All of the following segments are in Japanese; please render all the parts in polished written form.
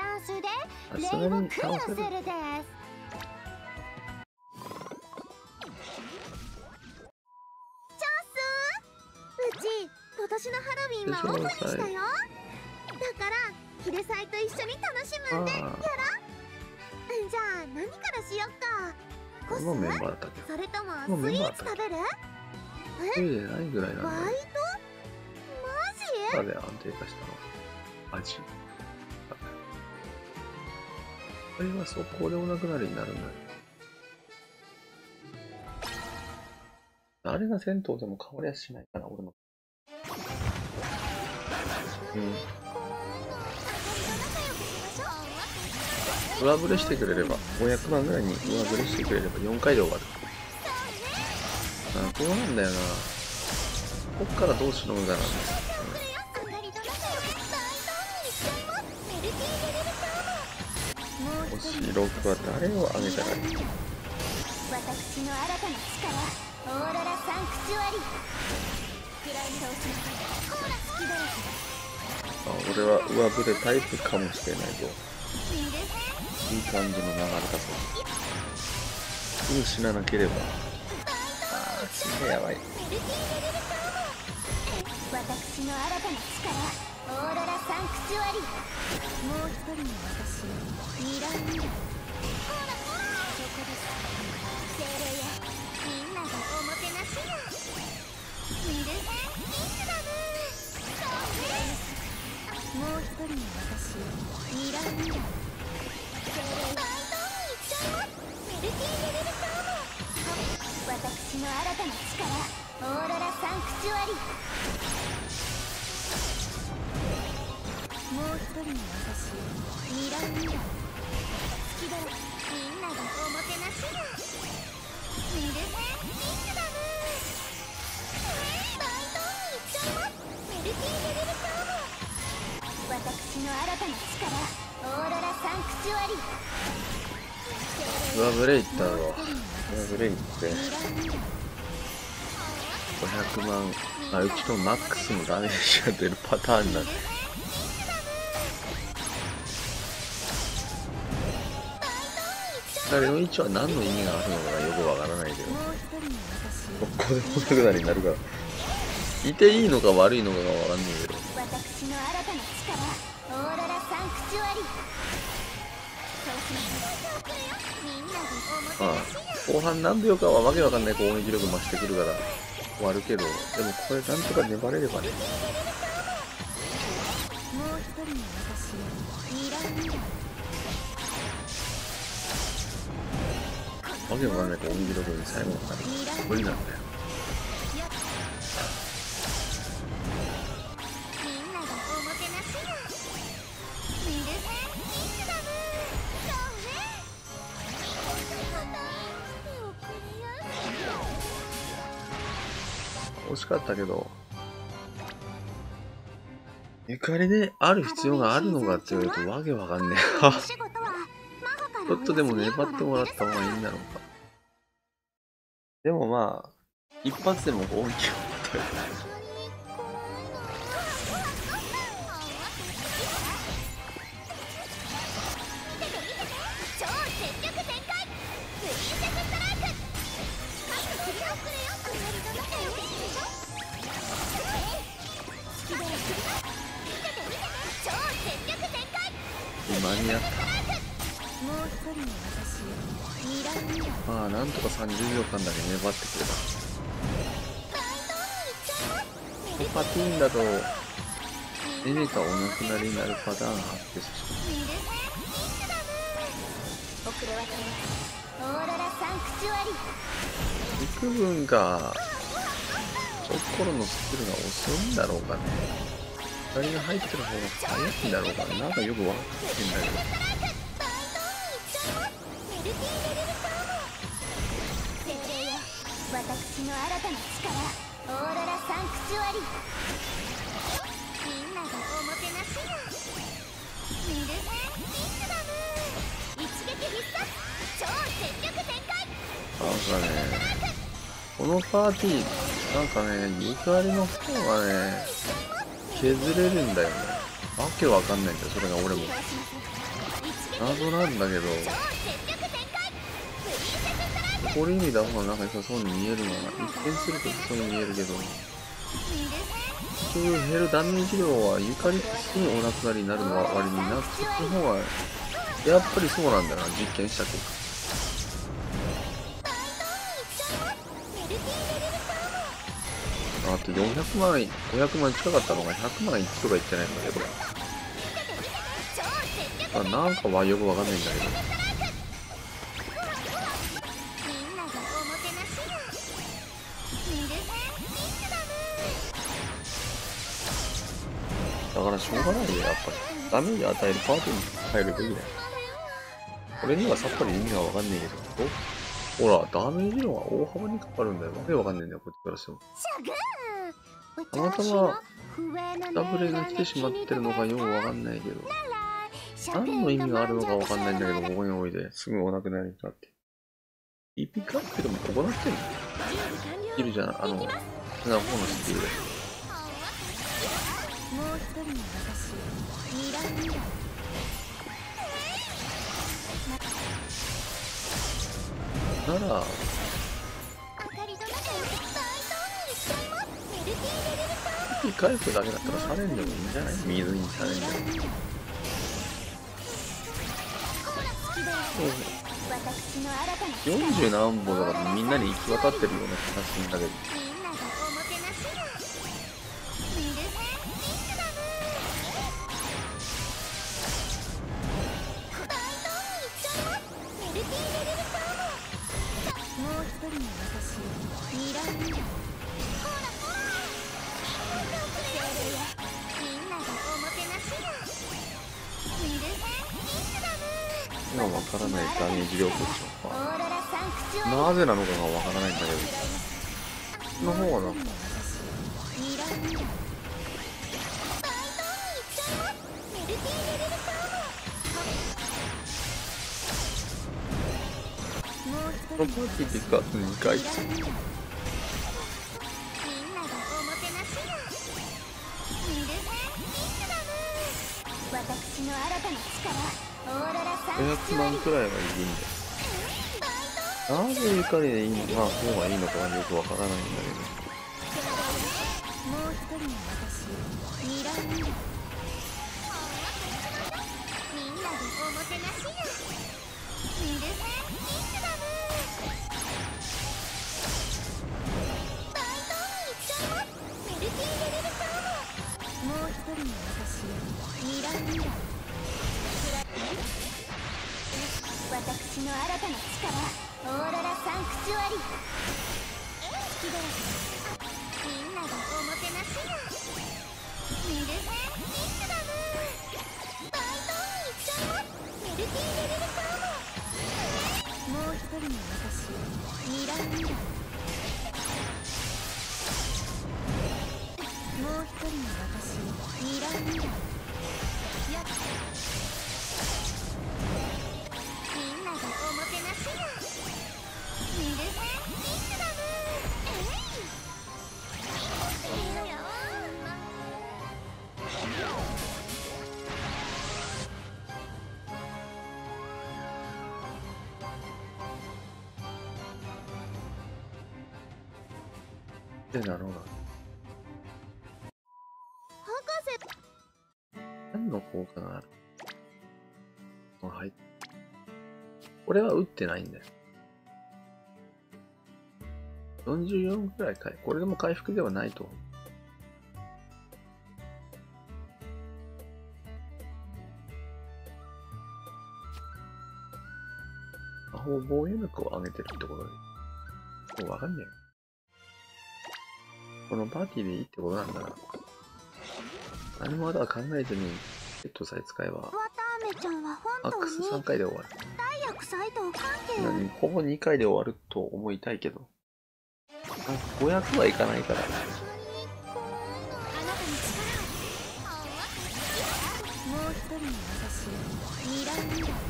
ダンスでレイさすがにをクリア倒せる。 するです。うち今年のハロウィンはオフにしたよ。だからヒデサイと一緒に楽しむんでやろ。じゃあ何からしよっか。コス？ このメンバーだったっけ？ それともこのスイーメンバーだったっツ食べる？ け？でないぐらいなんだバイト？ ね。 マさで安定化したの。味。これは速攻でお亡くなりになるんだよ。あれが戦闘でも変わりはしないかな、俺の。上振れしてくれれば、500万ぐらいに上振れしてくれれば4回で終わる。こうなんだよな。こっからどうしのぐかなんだよ。もし6は誰をあげたらいい？ 私の新たな力、オーロラサンクチュアリ。 俺は上振れタイプかもしれないぞ。いい感じの流れだぞ。すぐ死ななければ。すげえやばい。 私の新たな力、オーロラサンクチュアリ。もう一人の私、ミラミラ。ほらほら、そこです。精霊やみんながおもてなしや。ミルフェンピンクだね。もう一人の私、ミラミラ。精霊大胆にいっちゃいます。メルティーレベルサーモン。私の新たな力、オーロラサンクチュアリ。もう一人の私、ミラミラ。好きだよ、みんながおもてなしや。ミルフェンピンクだね。大胆にいっちゃいます。メルティーレベルサーモン。私の新たな力、オーロラサンクチュアリ。 上振れいったぞ。上振れいって500万、うちのマックスのダメージが出るパターンになって。あれの位置は何の意味があるのかよくわからないけど、ここでお亡くなりになるからいていいのか悪いのかがわかんないけど、 私の新たな力、オーロラサンクチュアリ。 後半何秒かはわけわかんない攻撃力増してくるから終わるけど、でもこれなんとか粘れればね。 もう一人の私、ミラミラ。 わけわかんない攻撃力に最後のから無理なんだよ。 みんながおもてなしや。ミルフェンピンクだね。そうね。 惜しかったけど、ゆかりである必要があるのかって言われるとわけわかんねえな。ちょっとでも粘ってもらった方がいいんだろうか。でもまあ、一発でも攻撃を持ってる。間に合った。まあなんとか30秒間だけ粘ってくれた。パティーンだとエレがお亡くなりになるパターンが発生してしまう。幾分かそころのスキルが遅いんだろうかね。光が入ってる方が早いんだろうかね。なんかよくわかってんだけど。 私の新たな力、オーロラサンクチュアリ。みんながおもてなしや。ミルフェンピンクだね。一撃必殺、超全力展開。 なんかね、このパーティーなんかね、ゆかりの方がね削れるんだよね。わけわかんないんだよ、それが俺も。 謎なんだけど、これ意味だ方がなんか良さそうに見えるのは、一見するとそうに見えるけど、結局減るダメージ量はゆかりすぐお亡くなりになるのは割にな、そっちの方が、やっぱりそうなんだな、実験した結果。あと400万、500万近かったのが100万いくとか言ってないので、これ。なんかはよくわかんないんだけど。だからしょうがないよ、やっぱり。ダメージ与えるパーティーに入るべきだよ。俺にはさっぱり意味がわかんないけど、ほら、ダメージ量が大幅にかかるんだよ。わけわかんないんだよ、こっちからしても。たまたま、ダブレが来てしまってるのかよくわかんないけど、何の意味があるのかわかんないんだけど、ここにおいですぐお亡くなりになって。EP カップでも行ってんのいるじゃん、素直のスキルで。なら、EP 回復だけだったらサレンでもいいんじゃない？水にサレンでも。40何本だからみんなに行き渡ってるような気がするんだけど。今わからないダメージ量となぜなのかがわからないんだけど、その方はなんかこのパーティーでか2回500万くらいはいるんだよ。なぜゆかりでいいのか、方がいいのかはよくわからないんだけど。 私の新たな力、オーロラサンクチュアリ。好きだ。みんながおもてなしや。ミルフェン・ミスダム。バイトンいっちゃいます。ミルティー・レベルカーモ。もう一人の私、ミランダ。もう一人の私、ミランダ。やっでなろうが。何の効果がある？はい。これは打ってないんだよ。44くらいかい。これでも回復ではないと。魔法防御力を上げてるってことで。もうわかんねえよ。このパーティーでいいってことなんだな。何もまだ考えずにセットさえ使えばマックス3回で終わる。ほぼ2回で終わると思いたいけど500はいかないから。もう一人の私、ミランダ。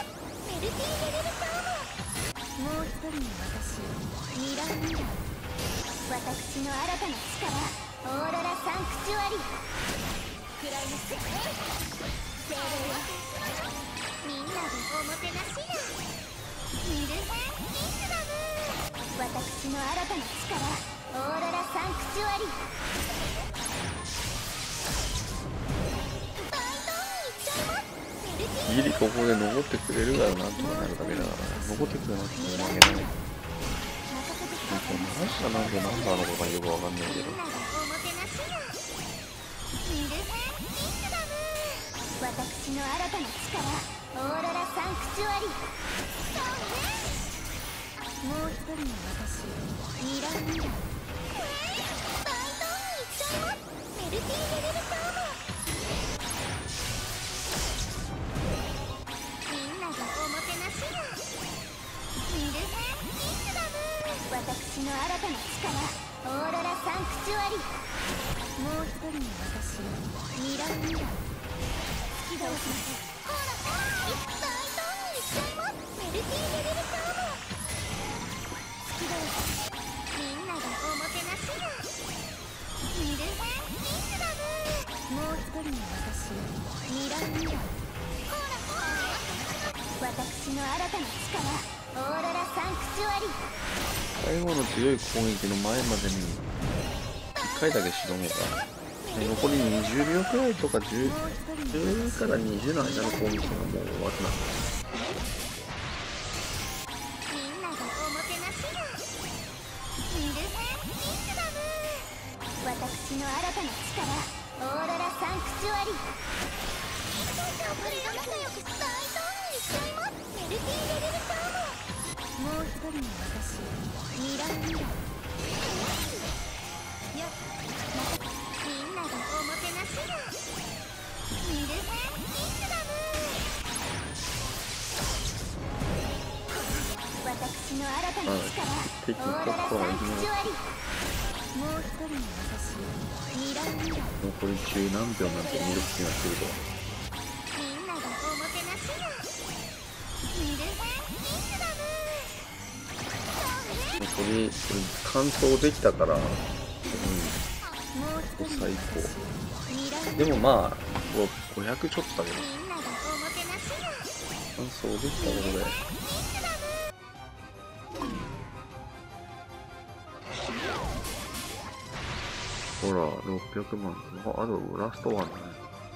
もう一人の私、ミランダ。 私の新たな力、オーロラサンクチュアリクライマックス精霊よ、みんなでおもてなしやミルヘン・キングダム。私の新たな力、オーロラサンクチュアリギリここで残ってくれるからなんとかなるだけだから、残ってくれなくても負けない。なんでナンバーのことがよくわかんないけど。 私の新たな力、オーロラサンクチュアリもう一人の私、ミラーミラーバイトンいっちゃいます。メルティーレベルサーボみんなでおもてなしやミルヘン・キングダム。私の新たな力、オーロラサンクチュアリもう一人の私、ミラーミラー好きどうしません。ほらほらバイトンいっちゃいます。メルティーレベルサーボみんなでおもてなしやミルヘン・キングダム。もう一人の私、ミラーミラーほらほら私の新たな力、オーロラサンクチュアリ最後の強い攻撃の前までに1回だけ仕留めば、残り20秒くらいとか 10から20の間の攻撃がもう終わるな。 私の新たな力、オーロラサンクチュアリ仲良く大胆にしちゃいます。メルティーレベルサーボもう一人の私、ミラーミラーよっみんなでおもてなしやミルヘン・キングダム。私の新たな力、オーロラサンクチュアリもう一人の私、ミラーミラー残り10何秒なんて見る気がすると。 みんなでおもてなしやミルヘン・キングダム。 残りこれ完走できたから、最高。でもまあ500ちょっとだけど完走できたことで。ほら、600万。あとラストワンだね。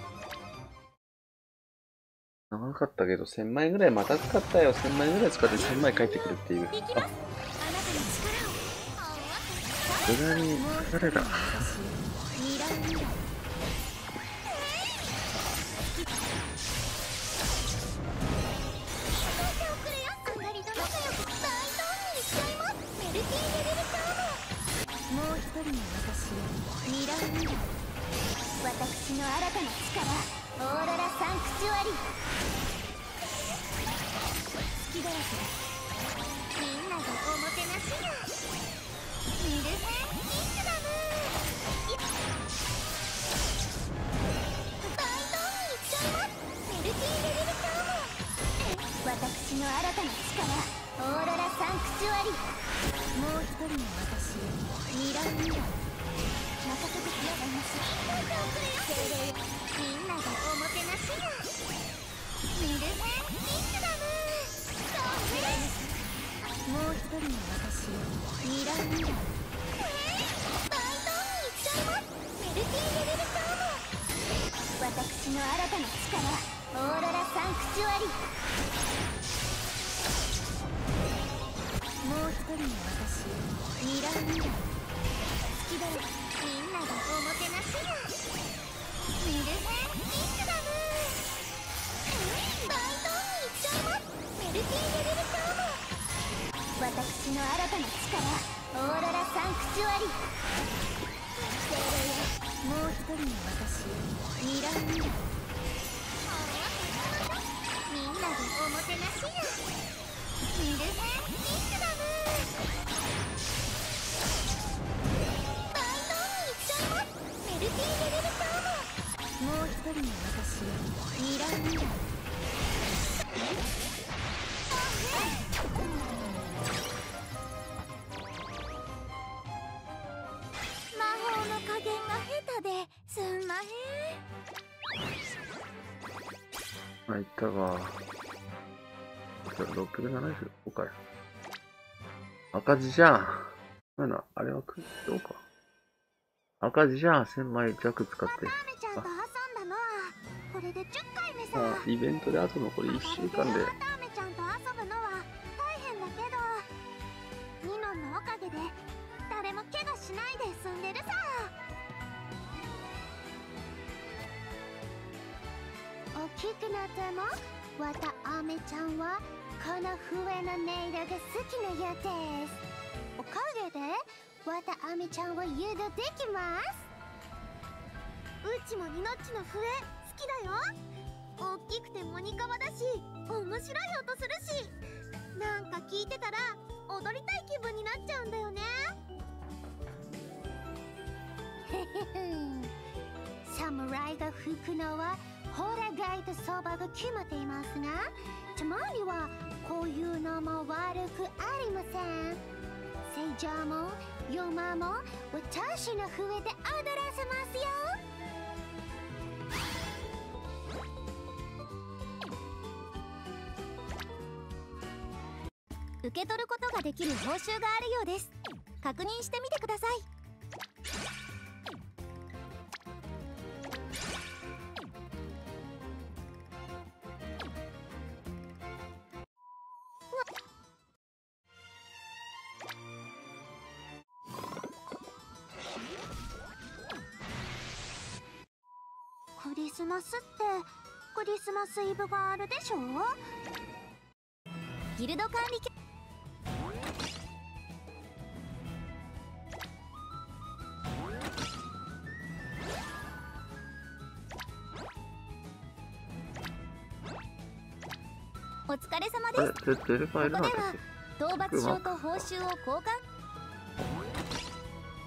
長かったけど、1000枚ぐらいまた使ったよ。1000枚ぐらい使って1000枚返ってくるっていう。あ、無駄に誰だ。 もう一人の私、ミラーミラー私の新たな力、オーロラサンクチュアリ好きだらけですみんなでおもてなしやミルヘン・キングダム。バイトンいっちゃいます。メルティーレベルサーボ私の新たな力、オーロラサンクチュアリもう一人の私、ミラーミラー任せてくださいます。精霊みんなでおもてなしやミルヘン・キングダム。もう一人の私、ミラーミラーバイトンいっちゃいます。メルティーレベルサーボ私の新たな力、オーロラサンクチュアリもう一人の私、ミラーミラー好きだよみんなでおもてなしやミルヘン・キングダム。バイトンいっちゃいます。メルティーレベルサーボ私の新たな力、オーロラサンクチュアリ精霊よ、もう一人の私、ミラーミラーみんなでおもてなしやミルヘン・キングダム。バイトンいっちゃいます。メルティーレベルサーボもう一人の私、ミラーミラーまあ、いったが。675かよ。赤字じゃん。なんだ、あれはどうか。赤字じゃん、1000枚弱使って。あ、イベントであと残り1週間で。 誰も怪我しないで済んでるさ。大きくなってもわたあめちゃんはこの笛の音色が好きなようです。おかげでわたあめちゃんは誘導できます。うちもニノッチの笛好きだよ。大きくてモニカワだし面白い音するし、なんか聞いてたら踊りたい気分になっちゃうんだよね。侍が吹くのはホラガイと相場が決まっていますが、たまにはこういうのも悪くありません。聖女もヨマも私の笛で踊らせますよ。受け取ることができる報酬があるようです。確認してみてください。クリスマスってクリスマスイブがあるでしょ。ギルド管理局お疲れ様です。ここでは討伐証と報酬を交換